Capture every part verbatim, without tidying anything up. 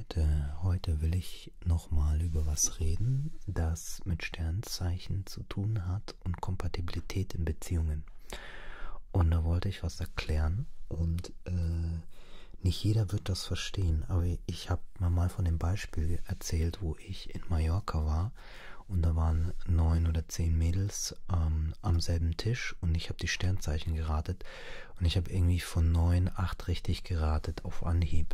Leute, heute will ich nochmal über was reden, das mit Sternzeichen zu tun hat und Kompatibilität in Beziehungen. Und da wollte ich was erklären und äh, nicht jeder wird das verstehen, aber ich habe mir mal von dem Beispiel erzählt, wo ich in Mallorca war und da waren neun oder zehn Mädels ähm, am selben Tisch und ich habe die Sternzeichen geratet und ich habe irgendwie von neun, acht richtig geratet auf Anhieb.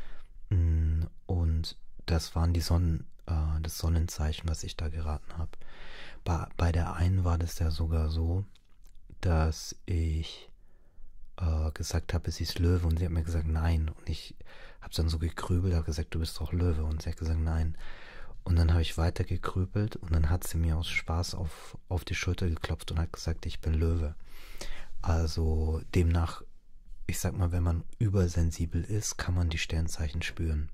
Und das waren die Sonnen, äh, das Sonnenzeichen, was ich da geraten habe. Bei, bei der einen war das ja sogar so, dass ich äh, gesagt habe, sie ist Löwe und sie hat mir gesagt, nein. Und ich habe dann so gegrübelt, habe gesagt, du bist doch Löwe. Und sie hat gesagt, nein. Und dann habe ich weiter gegrübelt und dann hat sie mir aus Spaß auf, auf die Schulter geklopft und hat gesagt, ich bin Löwe. Also demnach, ich sag mal, wenn man übersensibel ist, kann man die Sternzeichen spüren.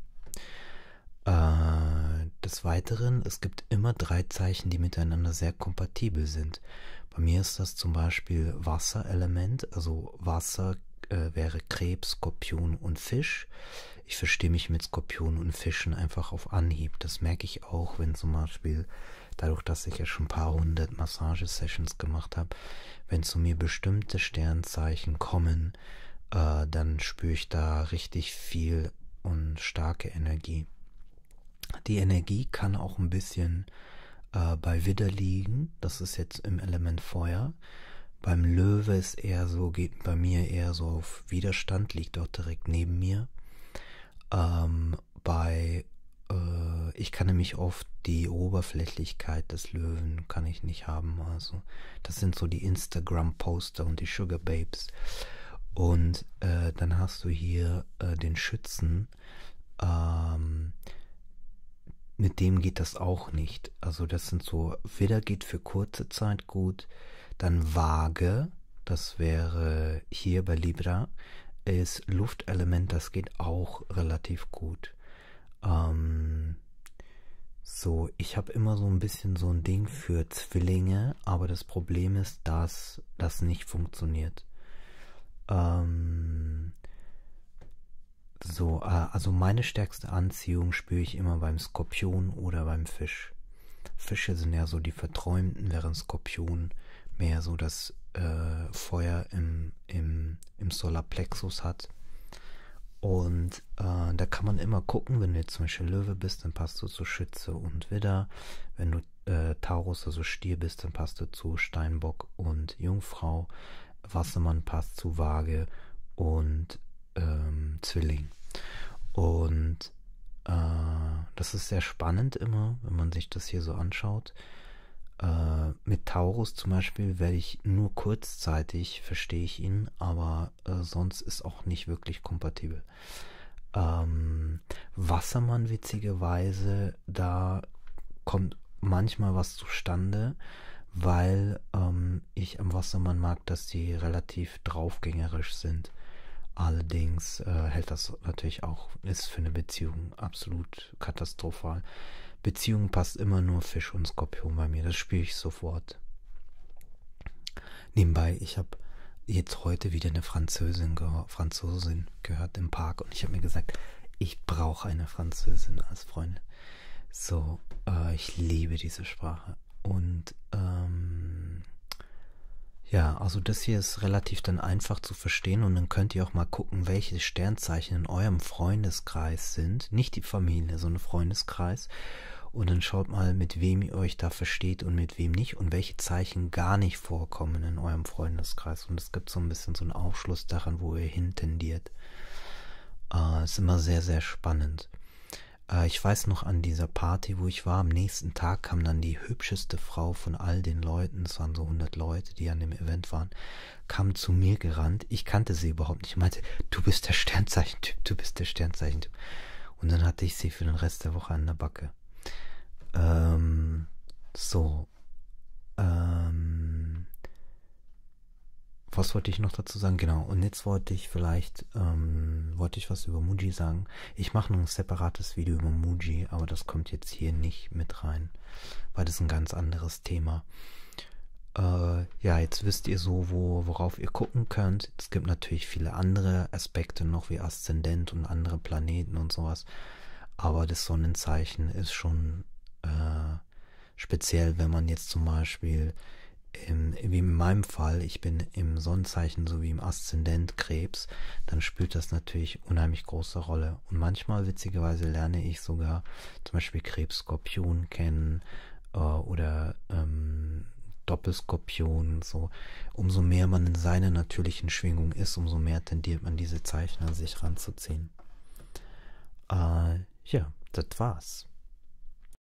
Äh, des Weiteren, es gibt immer drei Zeichen, die miteinander sehr kompatibel sind. Bei mir ist das zum Beispiel Wasserelement, also Wasser äh, wäre Krebs, Skorpion und Fisch. Ich verstehe mich mit Skorpion und Fischen einfach auf Anhieb. Das merke ich auch, wenn zum Beispiel, dadurch, dass ich ja schon ein paar hundert Massagesessions gemacht habe, wenn zu mir bestimmte Sternzeichen kommen, äh, dann spüre ich da richtig viel und starke Energie. Die Energie kann auch ein bisschen äh, bei Widder liegen, das ist jetzt im Element Feuer. Beim Löwe ist eher so, geht bei mir eher so auf Widerstand, liegt auch direkt neben mir. Ähm, bei, äh, ich kann nämlich oft die Oberflächlichkeit des Löwen kann ich nicht haben, also das sind so die Instagram-Poster und die Sugar Babes. Und äh, dann hast du hier äh, den Schützen, ähm, mit dem geht das auch nicht. Also das sind so, Widder geht für kurze Zeit gut, dann Waage, das wäre hier bei Libra, ist Luftelement, das geht auch relativ gut. Ähm, so, ich habe immer so ein bisschen so ein Ding für Zwillinge, aber das Problem ist, dass das nicht funktioniert. Ähm, so, äh, also meine stärkste Anziehung spüre ich immer beim Skorpion oder beim Fisch. Fische sind ja so die Verträumten, während Skorpion mehr so das äh, Feuer im, im, im Solarplexus hat. Und äh, da kann man immer gucken, wenn du jetzt zum Beispiel Löwe bist, dann passt du zu Schütze und Widder. Wenn du äh, Taurus, also Stier bist, dann passt du zu Steinbock und Jungfrau. Wassermann passt zu Waage und ähm, Zwilling. Und äh, das ist sehr spannend immer, wenn man sich das hier so anschaut. Äh, mit Taurus zum Beispiel werde ich nur kurzzeitig, verstehe ich ihn, aber äh, sonst ist auch nicht wirklich kompatibel. Ähm, Wassermann witzigerweise, da kommt manchmal was zustande, weil ähm, ich am Wassermann mag, dass die relativ draufgängerisch sind. Allerdings äh, hält das natürlich auch, ist für eine Beziehung absolut katastrophal. Beziehung passt immer nur Fisch und Skorpion bei mir, das spüre ich sofort. Nebenbei, ich habe jetzt heute wieder eine Französin, ge Franzosin gehört im Park und ich habe mir gesagt, ich brauche eine Französin als Freundin. So, äh, ich liebe diese Sprache. Und ähm, ja, also das hier ist relativ dann einfach zu verstehen und dann könnt ihr auch mal gucken, welche Sternzeichen in eurem Freundeskreis sind. Nicht die Familie, sondern Freundeskreis. Und dann schaut mal, mit wem ihr euch da versteht und mit wem nicht und welche Zeichen gar nicht vorkommen in eurem Freundeskreis. Und es gibt so ein bisschen so einen Aufschluss daran, wo ihr hintendiert. Äh, ist immer sehr, sehr spannend. Ich weiß noch an dieser Party, wo ich war, am nächsten Tag kam dann die hübscheste Frau von all den Leuten, es waren so hundert Leute, die an dem Event waren, kam zu mir gerannt. Ich kannte sie überhaupt nicht. Ich meinte, du bist der Sternzeichentyp, du bist der Sternzeichentyp. Und dann hatte ich sie für den Rest der Woche an der Backe. Ähm, so. Ähm, was wollte ich noch dazu sagen? Genau, und jetzt wollte ich vielleicht, ähm, wollte ich was über Muji sagen. Ich mache noch ein separates Video über Muji, aber das kommt jetzt hier nicht mit rein, weil das ein ganz anderes Thema. Äh, ja, jetzt wisst ihr so, wo, worauf ihr gucken könnt. Es gibt natürlich viele andere Aspekte noch, wie Aszendent und andere Planeten und sowas. aber das Sonnenzeichen ist schon äh, speziell, wenn man jetzt zum Beispiel, im, wie in meinem Fall, ich bin im Sonnenzeichen sowie im Aszendent Krebs, dann spielt das natürlich unheimlich große Rolle. Und manchmal, witzigerweise, lerne ich sogar zum Beispiel Krebs-Skorpion kennen äh, oder ähm, Doppelskorpion. So. Umso mehr man in seiner natürlichen Schwingung ist, umso mehr tendiert man diese Zeichen an sich ranzuziehen. Äh, ja, das war's.